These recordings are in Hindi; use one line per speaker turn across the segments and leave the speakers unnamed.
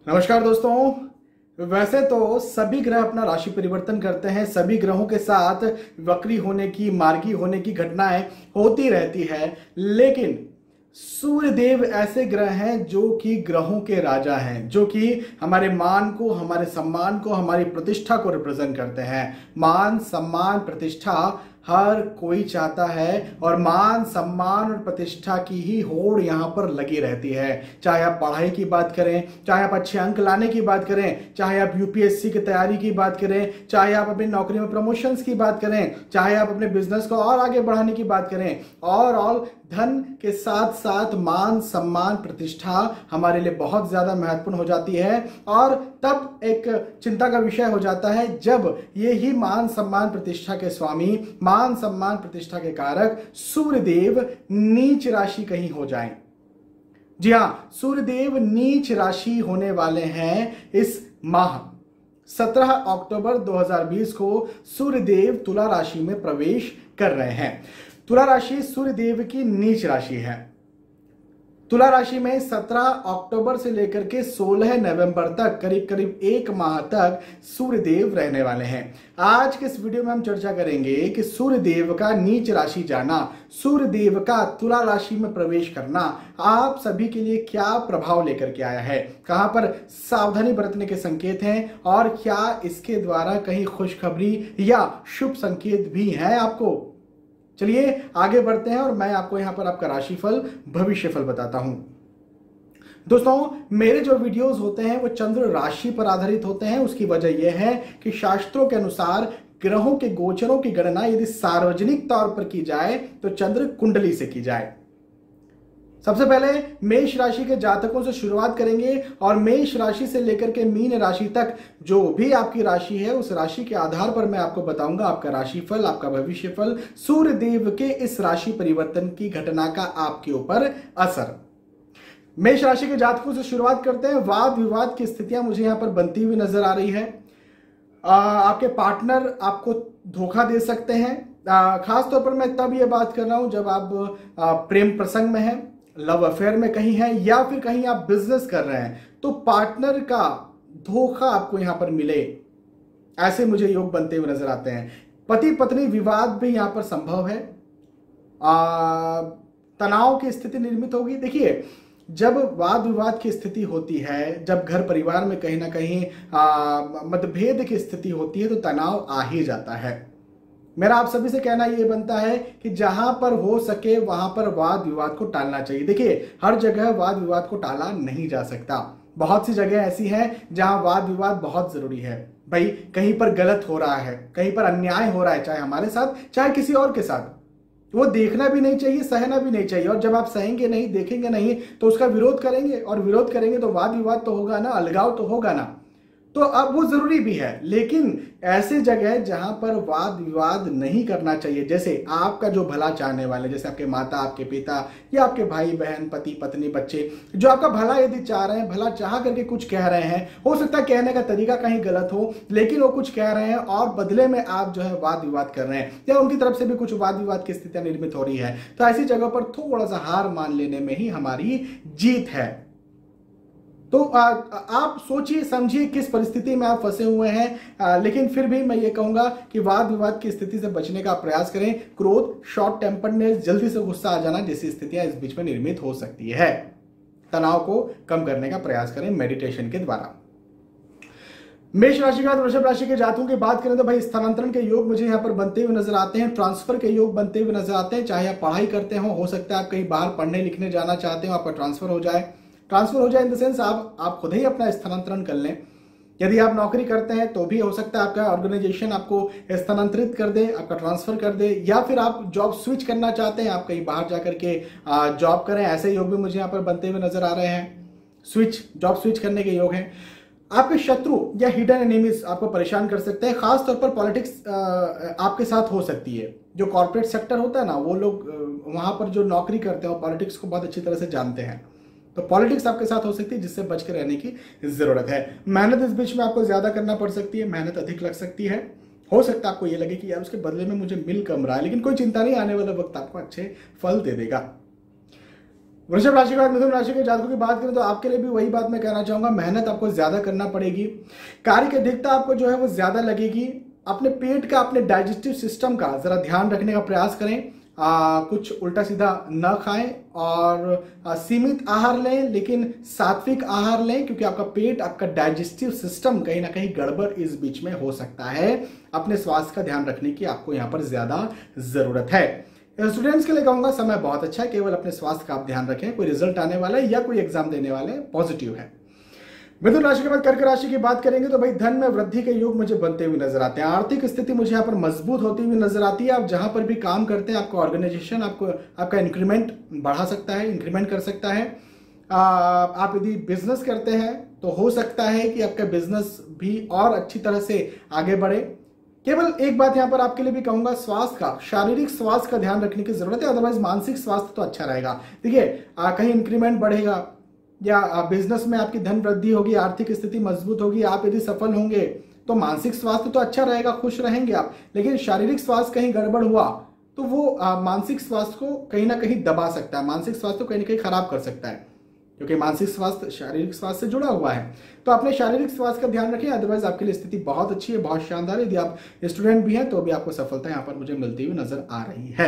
नमस्कार दोस्तों। वैसे तो सभी ग्रह अपना राशि परिवर्तन करते हैं, सभी ग्रहों के साथ वक्री होने की, मार्गी होने की घटनाएं होती रहती है, लेकिन सूर्य देव ऐसे ग्रह हैं जो कि ग्रहों के राजा हैं, जो कि हमारे मान को, हमारे सम्मान को, हमारी प्रतिष्ठा को रिप्रेजेंट करते हैं। मान, सम्मान, प्रतिष्ठा हर कोई चाहता है और मान, सम्मान और प्रतिष्ठा की ही होड़ यहां पर लगी रहती है। चाहे आप पढ़ाई की बात करें, चाहे आप अच्छे अंक लाने की बात करें, चाहे आप यूपीएससी की तैयारी की बात करें, चाहे आप अपनी नौकरी में प्रमोशंस की बात करें, चाहे आप अपने बिजनेस को और आगे बढ़ाने की बात करें, और धन के साथ साथ मान, सम्मान, प्रतिष्ठा हमारे लिए बहुत ज्यादा महत्वपूर्ण हो जाती है। और तब एक चिंता का विषय हो जाता है जब ये ही मान, सम्मान, प्रतिष्ठा के स्वामी, मान, सम्मान, प्रतिष्ठा के कारक सूर्यदेव नीच राशि कहीं हो जाएं। जी हां, सूर्यदेव नीच राशि होने वाले हैं इस माह। 17 अक्टूबर 2020 को सूर्यदेव तुला राशि में प्रवेश कर रहे हैं। तुला राशि सूर्यदेव की नीच राशि है। तुला राशि में 17 अक्टूबर से लेकर के 16 नवंबर तक करीब करीब एक माह तक सूर्यदेव रहने वाले हैं। आज के इस वीडियो में हम चर्चा करेंगे कि सूर्यदेव का नीच राशि जाना, सूर्यदेव का तुला राशि में प्रवेश करना आप सभी के लिए क्या प्रभाव लेकर के आया है, कहां पर सावधानी बरतने के संकेत हैं और क्या इसके द्वारा कहीं खुशखबरी या शुभ संकेत भी हैं आपको। चलिए आगे बढ़ते हैं और मैं आपको यहां पर आपका राशिफल, भविष्यफल बताता हूं। दोस्तों, मेरे जो वीडियोस होते हैं वो चंद्र राशि पर आधारित होते हैं। उसकी वजह यह है कि शास्त्रों के अनुसार ग्रहों के गोचरों की गणना यदि सार्वजनिक तौर पर की जाए तो चंद्र कुंडली से की जाए। सबसे पहले मेष राशि के जातकों से शुरुआत करेंगे और मेष राशि से लेकर के मीन राशि तक जो भी आपकी राशि है उस राशि के आधार पर मैं आपको बताऊंगा आपका राशिफल, आपका भविष्यफल, सूर्य देव के इस राशि परिवर्तन की घटना का आपके ऊपर असर। मेष राशि के जातकों से शुरुआत करते हैं। वाद विवाद की स्थितियां मुझे यहां पर बनती हुई नजर आ रही है। आपके पार्टनर आपको धोखा दे सकते हैं। खास तौर पर मैं तब यह बात कर रहा हूं जब आप प्रेम प्रसंग में हैं, लव अफेयर में कहीं हैं, या फिर कहीं आप बिजनेस कर रहे हैं, तो पार्टनर का धोखा आपको यहां पर मिले, ऐसे मुझे योग बनते हुए नजर आते हैं। पति पत्नी विवाद भी यहां पर संभव है। तनाव की स्थिति निर्मित होगी। देखिए, जब वाद विवाद की स्थिति होती है, जब घर परिवार में कहीं ना कहीं मतभेद की स्थिति होती है, तो तनाव आ ही जाता है। मेरा आप सभी से कहना यह बनता है कि जहां पर हो सके वहां पर वाद विवाद को टालना चाहिए। देखिए, हर जगह वाद विवाद को टाला नहीं जा सकता। बहुत सी जगह ऐसी हैं जहां वाद विवाद बहुत जरूरी है। भाई, कहीं पर गलत हो रहा है, कहीं पर अन्याय हो रहा है, चाहे हमारे साथ चाहे किसी और के साथ, वो देखना भी नहीं चाहिए, सहना भी नहीं चाहिए। और जब आप सहेंगे नहीं, देखेंगे नहीं, तो उसका विरोध करेंगे, और विरोध करेंगे तो वाद विवाद तो होगा ना, अलगाव तो होगा ना। तो अब वो जरूरी भी है, लेकिन ऐसे जगह जहां पर वाद विवाद नहीं करना चाहिए, जैसे आपका जो भला चाहने वाले, जैसे आपके माता, आपके पिता, या आपके भाई बहन, पति पत्नी, बच्चे, जो आपका भला यदि चाह रहे हैं, भला चाह करके कुछ कह रहे हैं, हो सकता है कहने का तरीका कहीं गलत हो, लेकिन वो कुछ कह रहे हैं और बदले में आप जो है वाद विवाद कर रहे हैं, या उनकी तरफ से भी कुछ वाद विवाद की स्थितियां निर्मित हो रही है, तो ऐसी जगह पर थोड़ा सा हार मान लेने में ही हमारी जीत है। तो आप सोचिए समझिए किस परिस्थिति में आप फंसे हुए हैं, लेकिन फिर भी मैं ये कहूंगा कि वाद विवाद की स्थिति से बचने का प्रयास करें। क्रोध, शॉर्ट टेम्पर्डनेस, जल्दी से गुस्सा आ जाना जैसी स्थितियां इस बीच में निर्मित हो सकती है। तनाव को कम करने का प्रयास करें मेडिटेशन के द्वारा। मेष राशि का वृषभ राशि के जातकों की बात करें तो भाई, स्थानांतरण के योग मुझे यहाँ पर बनते हुए नजर आते हैं, ट्रांसफर के योग बनते हुए नजर आते हैं। चाहे आप पढ़ाई करते हो सकता है आप कहीं बाहर पढ़ने लिखने जाना चाहते हो, आपका ट्रांसफर हो जाए। ट्रांसफर हो जाए इन द सेंस आप खुद ही अपना स्थानांतरण कर लें। यदि आप नौकरी करते हैं तो भी हो सकता है आपका ऑर्गेनाइजेशन आपको स्थानांतरित कर दे, आपका ट्रांसफर कर दे, या फिर आप जॉब स्विच करना चाहते हैं, आप कहीं बाहर जाकर के जॉब करें। ऐसे योग भी मुझे यहाँ पर बनते हुए नजर आ रहे हैं। जॉब स्विच करने के योग हैं। आपके शत्रु या हिडन एनिमीज आपको परेशान कर सकते हैं। खास तौर पर पॉलिटिक्स आपके साथ हो सकती है। जो कॉर्पोरेट सेक्टर होता है ना, वो लोग वहां पर जो नौकरी करते हैं पॉलिटिक्स को बहुत अच्छी तरह से जानते हैं, तो पॉलिटिक्स आपके साथ हो सकती है, जिससे बच के रहने की जरूरत है। मेहनत इस बीच में आपको ज्यादा करना पड़ सकती है, मेहनत अधिक लग सकती है। हो सकता है आपको ये लगे कि यार उसके बदले में मुझे मिल कम रहा है, लेकिन कोई चिंता नहीं, आने वाला वक्त आपको अच्छे फल दे देगा। वृषभ राशि के बाद मिथुन राशि के जातकों की बात करें तो आपके लिए भी वही बात मैं कहना चाहूंगा, मेहनत आपको ज्यादा करना पड़ेगी, कार्य की अधिकता आपको जो है वो ज्यादा लगेगी। अपने पेट का, अपने डाइजेस्टिव सिस्टम का जरा ध्यान रखने का प्रयास करें। कुछ उल्टा सीधा न खाएं और सीमित आहार लें, लेकिन सात्विक आहार लें, क्योंकि आपका पेट, आपका डाइजेस्टिव सिस्टम कहीं ना कहीं गड़बड़ इस बीच में हो सकता है। अपने स्वास्थ्य का ध्यान रखने की आपको यहां पर ज्यादा जरूरत है। स्टूडेंट्स के लिए कहूंगा समय बहुत अच्छा है, केवल अपने स्वास्थ्य का आप ध्यान रखें। कोई रिजल्ट आने वाला है या कोई एग्जाम देने वाले पॉजिटिव है। मिथुन राशि के बाद कर्क राशि की बात करेंगे तो भाई धन में वृद्धि के योग मुझे बनते हुए नजर आते हैं। आर्थिक स्थिति मुझे यहाँ पर मजबूत होती हुई नजर आती है। आप जहां पर भी काम करते हैं, आपका ऑर्गेनाइजेशन आपका इंक्रीमेंट बढ़ा सकता है, इंक्रीमेंट कर सकता है। आप यदि बिजनेस करते हैं तो हो सकता है कि आपका बिजनेस भी और अच्छी तरह से आगे बढ़े। केवल एक बात यहां पर आपके लिए भी कहूंगा, स्वास्थ्य का, शारीरिक स्वास्थ्य का ध्यान रखने की जरूरत है, अदरवाइज मानसिक स्वास्थ्य तो अच्छा रहेगा। देखिए, कहीं इंक्रीमेंट बढ़ेगा या बिजनेस में आपकी धन वृद्धि होगी, आर्थिक स्थिति मजबूत होगी, आप यदि सफल होंगे तो मानसिक स्वास्थ्य तो अच्छा रहेगा, खुश रहेंगे आप। लेकिन शारीरिक स्वास्थ्य कहीं गड़बड़ हुआ तो वो मानसिक स्वास्थ्य को कहीं ना कहीं दबा सकता है, मानसिक स्वास्थ्य को कहीं ना कहीं खराब कर सकता है, क्योंकि मानसिक स्वास्थ्य शारीरिक स्वास्थ्य से जुड़ा हुआ है। तो अपने शारीरिक स्वास्थ्य का ध्यान रखें, अदरवाइज आपके लिए स्थिति बहुत अच्छी है, बहुत शानदार है। यदि आप स्टूडेंट भी हैं तो भी आपको सफलता यहां पर मुझे मिलती हुई नजर आ रही है।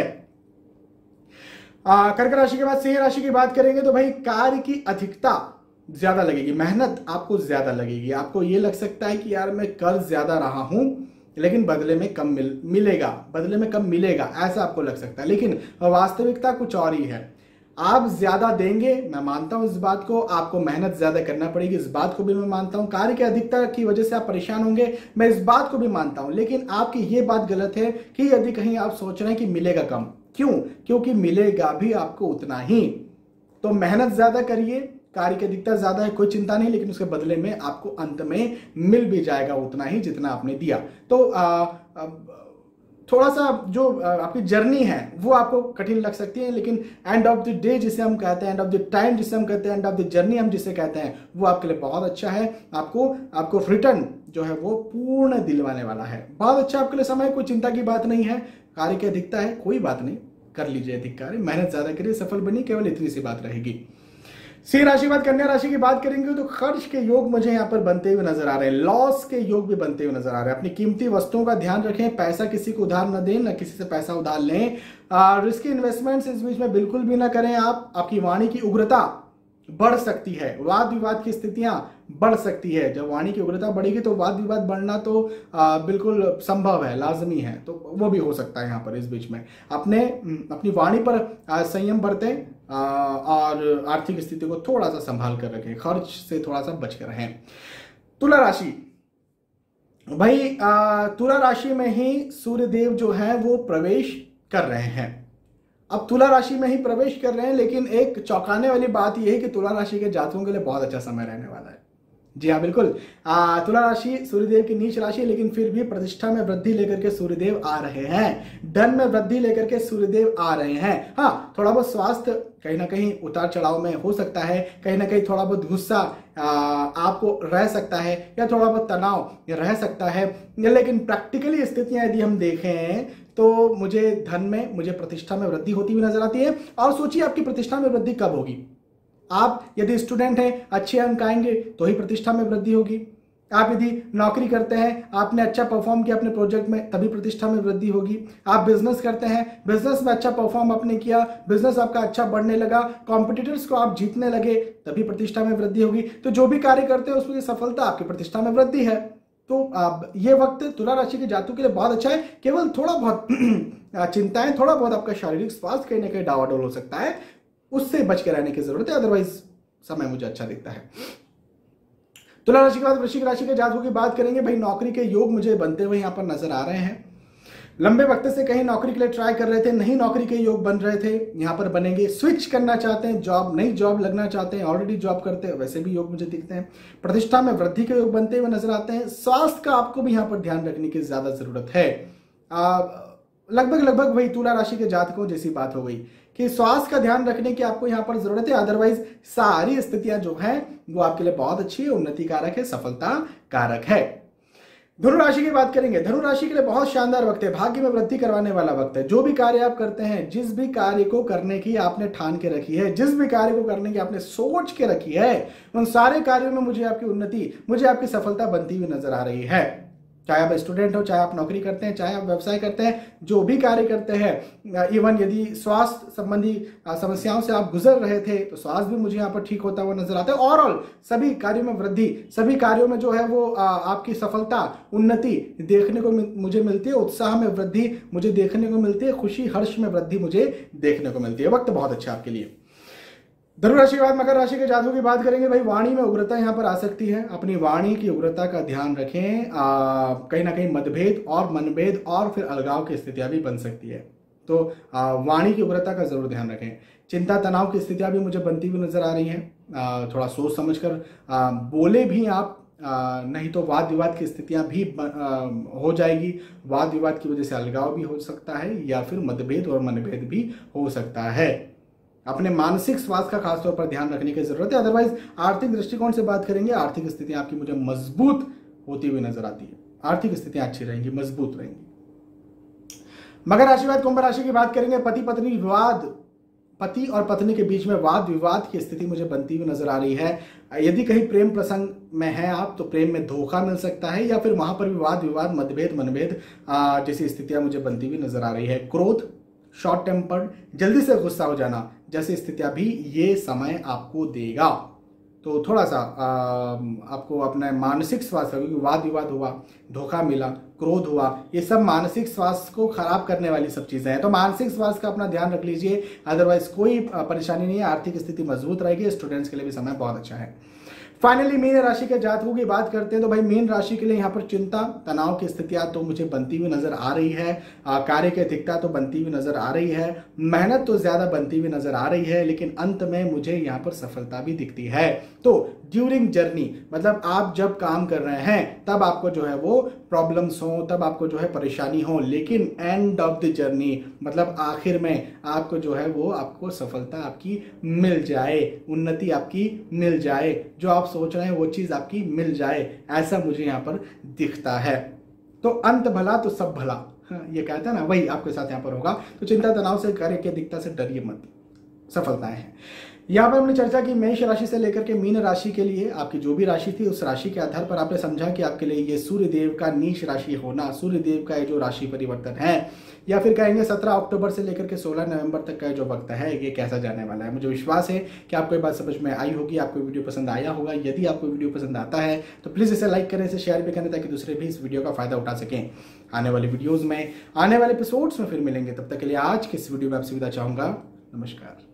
कर्क राशि के बाद सिंह राशि की बात करेंगे तो भाई कार्य की अधिकता ज्यादा लगेगी, मेहनत आपको ज्यादा लगेगी। आपको ये लग सकता है कि यार मैं कर ज्यादा रहा हूं लेकिन बदले में कम मिलेगा, बदले में कम मिलेगा, ऐसा आपको लग सकता है। लेकिन वास्तविकता कुछ और ही है। आप ज्यादा देंगे, मैं मानता हूं इस बात को, आपको मेहनत ज्यादा करना पड़ेगी, इस बात को भी मैं मानता हूं। कार्य की अधिकता की वजह से आप परेशान होंगे, मैं इस बात को भी मानता हूं। लेकिन आपकी ये बात गलत है कि यदि कहीं आप सोच रहे हैं कि मिलेगा कम, क्यों? क्योंकि मिलेगा भी आपको उतना ही। तो मेहनत ज्यादा करिए, कार्य की अधिकता ज्यादा है, कोई चिंता नहीं, लेकिन उसके बदले में आपको अंत में मिल भी जाएगा उतना ही जितना आपने दिया। तो थोड़ा सा जो आपकी जर्नी है वो आपको कठिन लग सकती है, लेकिन एंड ऑफ द डे जिसे हम कहते हैं, एंड ऑफ द टाइम जिसे हम कहते हैं, एंड ऑफ द जर्नी हम जिसे कहते हैं, वो आपके लिए बहुत अच्छा है। आपको रिटर्न जो है वो पूर्ण दिलवाने वाला है। बहुत अच्छा आपके लिए समय, कोई चिंता की बात नहीं है। कार्य की अधिकता है, कोई बात नहीं, कर लीजिए अधिक कार्य, मेहनत ज्यादा करिए, सफल बनिए, केवल इतनी सी बात रहेगी। सिंह राशि के बाद कन्या राशि की बात करेंगे तो खर्च के योग मुझे यहां पर बनते हुए नजर आ रहे हैं, लॉस के योग भी बनते हुए नजर आ रहे हैं। अपनी कीमती वस्तुओं का ध्यान रखें, पैसा किसी को उधार न दें, न किसी से पैसा उधार लें। रिस्की इन्वेस्टमेंट्स इस बीच में बिल्कुल भी ना करें। आपकी वाणी की उग्रता बढ़ सकती है, वाद विवाद की स्थितियां बढ़ सकती है। जब वाणी की उग्रता बढ़ेगी तो वाद विवाद बढ़ना तो बिल्कुल संभव है, लाजमी है, तो वो भी हो सकता है। यहाँ पर इस बीच में अपनी वाणी पर संयम बरतें और आर्थिक स्थिति को थोड़ा सा संभाल कर रखें, खर्च से थोड़ा सा बच कर रहें। तुला राशि, भाई तुला राशि में ही सूर्यदेव जो है वो प्रवेश कर रहे हैं। अब तुला राशि में ही प्रवेश कर रहे हैं, लेकिन एक चौंकाने वाली बात यह है कि तुला राशि के जातकों के लिए बहुत अच्छा समय रहने वाला है। जी हाँ, बिल्कुल। तुला राशि सूर्यदेव की नीच राशि है, लेकिन फिर भी प्रतिष्ठा में वृद्धि लेकर के सूर्यदेव आ रहे हैं, धन में वृद्धि लेकर के सूर्यदेव आ रहे हैं। हाँ, थोड़ा बहुत स्वास्थ्य कहीं ना कहीं उतार चढ़ाव में हो सकता है, कहीं ना कहीं थोड़ा बहुत गुस्सा आपको रह सकता है, या थोड़ा बहुत तनाव रह सकता है। लेकिन प्रैक्टिकली स्थितियां यदि हम देखें तो मुझे धन में, मुझे प्रतिष्ठा में वृद्धि होती हुई नजर आती है। और सोचिए आपकी प्रतिष्ठा में वृद्धि कब होगी? आप यदि स्टूडेंट हैं, अच्छे अंक आएंगे तो ही प्रतिष्ठा में वृद्धि होगी। आप यदि नौकरी करते हैं, आपने अच्छा परफॉर्म किया अपने प्रोजेक्ट में, तभी प्रतिष्ठा में वृद्धि होगी। आप बिजनेस करते हैं, बिजनेस में अच्छा परफॉर्म आपने किया, बिजनेस आपका अच्छा बढ़ने लगा, कॉम्पिटिटर्स को आप जीतने लगे, तभी प्रतिष्ठा में वृद्धि होगी। तो जो भी कार्य करते हैं उसमें सफलता आपकी प्रतिष्ठा में वृद्धि है। तो ये वक्त तुला राशि के जातकों के लिए बहुत अच्छा है। केवल थोड़ा बहुत चिंताएं, थोड़ा बहुत आपका शारीरिक स्वास्थ्य कहीं ना कहीं डावाडोल हो सकता है, उससे बच के रहने की जरूरत है, अदरवाइज समय मुझे अच्छा दिखता है। तुला राशि के बाद वृश्चिक राशि के जातकों की बात करेंगे। भाई नौकरी के योग मुझे बनते हुए यहां पर नजर आ रहे हैं। लंबे वक्त से कहीं नौकरी के लिए ट्राई कर रहे थे, नहीं नौकरी के योग बन रहे थे, यहां पर बनेंगे। स्विच करना चाहते हैं, जॉब, नई जॉब लगना चाहते हैं, ऑलरेडी जॉब करते हैं, वैसे भी योग मुझे दिखते हैं। प्रतिष्ठा में वृद्धि के योग बनते हुए नजर आते हैं। स्वास्थ्य का आपको भी यहां पर ध्यान रखने की ज्यादा जरूरत है। लगभग वही तुला राशि के जातकों जैसी बात हो गई कि स्वास्थ्य का ध्यान रखने की आपको यहां पर जरूरत है। अदरवाइज सारी स्थितियां जो हैं वो आपके लिए बहुत अच्छी है, उन्नति कारक है, सफलता कारक है। धनु राशि की बात करेंगे। धनु राशि के लिए बहुत शानदार वक्त है, भाग्य में वृद्धि करवाने वाला वक्त है। जो भी कार्य आप करते हैं, जिस भी कार्य को करने की आपने ठान के रखी है, जिस भी कार्य को करने की आपने सोच के रखी है, उन सारे कार्यों में मुझे आपकी उन्नति, मुझे आपकी सफलता बनती हुई नजर आ रही है। चाहे आप स्टूडेंट हो, चाहे आप नौकरी करते हैं, चाहे आप व्यवसाय करते हैं, जो भी कार्य करते हैं, इवन यदि स्वास्थ्य संबंधी समस्याओं से आप गुजर रहे थे तो स्वास्थ्य भी मुझे यहाँ पर ठीक होता हुआ नजर आता है। ओवरऑल सभी कार्यों में वृद्धि, सभी कार्यों में जो है वो आपकी सफलता, उन्नति देखने को मुझे मिलती है। उत्साह में वृद्धि मुझे देखने को मिलती है, खुशी हर्ष में वृद्धि मुझे देखने को मिलती है। वक्त बहुत अच्छा आपके लिए। धनु राशि के बाद मकर राशि के जातकों की बात करेंगे। भाई वाणी में उग्रता यहां पर आ सकती है, अपनी वाणी की उग्रता का ध्यान रखें। कहीं ना कहीं मतभेद और मनभेद और फिर अलगाव की स्थितियां भी बन सकती है, तो वाणी की उग्रता का जरूर ध्यान रखें। चिंता तनाव की स्थितियां भी मुझे बनती हुई नजर आ रही हैं। थोड़ा सोच समझकर बोले भी आप, नहीं तो वाद विवाद की स्थितियां भी हो जाएगी। वाद विवाद की वजह से अलगाव भी हो सकता है या फिर मतभेद और मनभेद भी हो सकता है। अपने मानसिक स्वास्थ्य का खासतौर पर ध्यान रखने की जरूरत है। अदरवाइज आर्थिक दृष्टिकोण से बात करेंगे, आर्थिक स्थितियां आपकी मुझे मजबूत होती हुई नजर आती है। आर्थिक स्थितियां अच्छी रहेंगी, मजबूत रहेंगी। मकर राशि बाद कुंभ राशि की बात करेंगे। पति पत्नी विवाद, पति और पत्नी के बीच में वाद विवाद की स्थिति मुझे बनती हुई नजर आ रही है। यदि कहीं प्रेम प्रसंग में है आप, तो प्रेम में धोखा मिल सकता है या फिर वहां पर भी वाद विवाद, मतभेद, मनभेद जैसी स्थितियां मुझे बनती हुई नजर आ रही है। क्रोध, शॉर्ट टेम्पर्ड, जल्दी से गुस्सा हो जाना जैसी स्थितियां भी ये समय आपको देगा। तो थोड़ा सा आपको अपना मानसिक स्वास्थ्य, क्योंकि वाद विवाद हुआ, धोखा मिला, क्रोध हुआ, ये सब मानसिक स्वास्थ्य को खराब करने वाली सब चीजें हैं। तो मानसिक स्वास्थ्य का अपना ध्यान रख लीजिए। अदरवाइज कोई परेशानी नहीं है, आर्थिक स्थिति मजबूत रहेगी। स्टूडेंट्स के लिए भी समय बहुत अच्छा है। फाइनली मीन राशि के जातकों की बात करते हैं तो भाई मीन राशि के लिए यहाँ पर चिंता तनाव की स्थितियां तो मुझे बनती हुई नजर आ रही है। कार्य की अधिकता तो बनती हुई नजर आ रही है, मेहनत तो ज्यादा बनती हुई नजर आ रही है, लेकिन अंत में मुझे यहाँ पर सफलता भी दिखती है। तो ड्यूरिंग जर्नी, मतलब आप जब काम कर रहे हैं तब आपको जो है वो प्रॉब्लम्स हो, तब आपको जो है परेशानी हो, लेकिन एंड ऑफ द जर्नी, मतलब आखिर में आपको जो है वो आपको सफलता आपकी मिल जाए, उन्नति आपकी मिल जाए, जो आप सोच रहे हैं वो चीज आपकी मिल जाए, ऐसा मुझे यहाँ पर दिखता है। तो अंत भला तो सब भला, ये कहता है ना, वही आपके साथ यहाँ पर होगा। तो चिंता तनाव से, कार्य की अधिकता से डरिए मत, सफलताएं हैं। यहाँ पर हमने चर्चा की मेष राशि से लेकर के मीन राशि के लिए। आपकी जो भी राशि थी उस राशि के आधार पर आपने समझा कि आपके लिए ये सूर्य देव का नीच राशि होना, सूर्य देव का ये जो राशि परिवर्तन है, या फिर कहेंगे 17 अक्टूबर से लेकर के 16 नवंबर तक का जो वक्त है, ये कैसा जाने वाला है। मुझे विश्वास है कि आपको ये बात समझ में आई होगी, आपको वीडियो पसंद आया होगा। यदि आपको वीडियो पसंद आता है तो प्लीज इसे लाइक करें, इसे शेयर भी करें, ताकि दूसरे भी इस वीडियो का फायदा उठा सकें। आने वाली वीडियोज में, आने वाले एपिसोड्स में फिर मिलेंगे। तब तक के लिए आज के इस वीडियो में आपसे विदा चाहूंगा। नमस्कार।